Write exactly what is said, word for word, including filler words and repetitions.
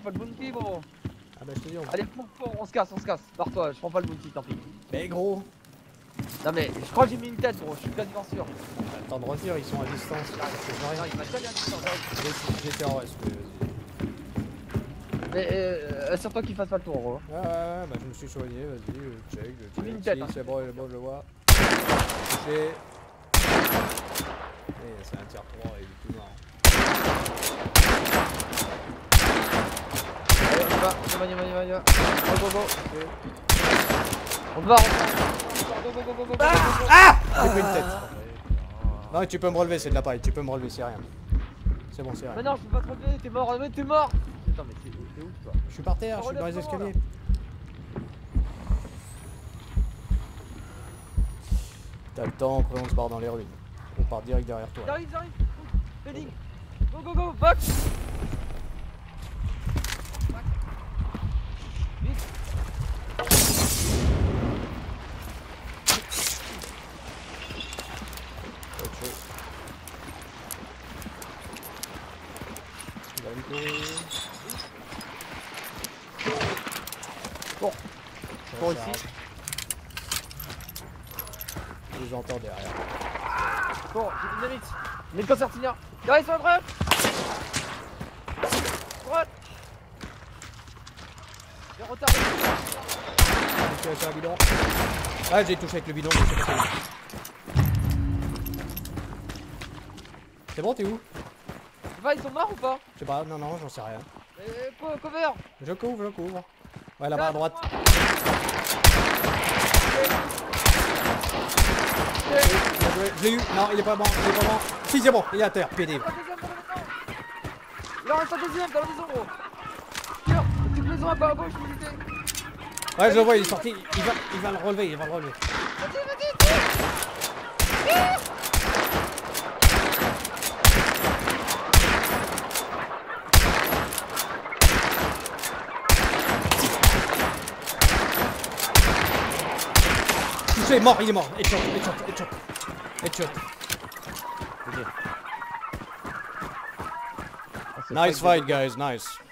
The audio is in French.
pas le bounty, gros. Ah bah je te dis, on va. Allez, pour, pour, on se casse, on se casse. Barre-toi, je prends pas le bounty, tant pis. Mais gros. Non, mais je crois que j'ai mis une tête, gros, je suis quasiment sûr. Attends de revenir, ils sont à distance. Non, il m'a très bien dit, J'étais en reste, mais vas-y. Mais euh, assure-toi qu'il fasse pas le tour, gros. Ouais, ouais, ouais, bah je me suis soigné, vas-y, euh, check, J'ai mis check. une tête, Si, hein. c'est bon, bon, je le vois. Touché. Eh, c'est un tiers trois, il est tout marrant. Allez, on y va, on y va, on y va, on y va, on y va. Go, go, go. On te va, on te va. Go, go, go, go, go, go, Ah, go, go. ah j'ai pris une tête. Non, tu peux me relever, c'est de la paille, tu peux me relever, c'est rien. C'est bon, c'est rien. Mais non, je peux pas te relever, t'es mort, mais t'es mort. Attends, mais t'es où toi? Je suis par terre, je suis dans les escaliers. T'as le temps, après on se barre dans les ruines. On part direct derrière toi. J'arrive, j'arrive. Heading. Go, go, go, back. Vite. Bon, pour ici. Je les entends derrière. Bon, j'ai une dynamite. Mets le concertina. Derrière sur la droite. Droite. J'ai retardé. Je suis avec un bidon. Ah, j'ai touché avec le bidon, mais c'est pas ça. C'est bon, t'es où? Va, ils sont morts ou pas? Je sais pas, non, non, j'en sais rien. Euh, co cover. Je couvre, je couvre. Ouais, là-bas à droite. Je l'ai eu, non, il est pas bon, il est pas bon. Si, c'est bon, il est à terre, P D. Il en reste un deuxième dans la maison, gros. Tire, petite maison à bas à gauche, militaire. Ouais, je le vois, il est sorti, il va, il va le relever, il va le relever. Vas-y, vas-y, tire. Tire. Touché, mort, il est mort. Headshot, headshot, headshot. Headshot. Okay. Nice fight, guys, nice.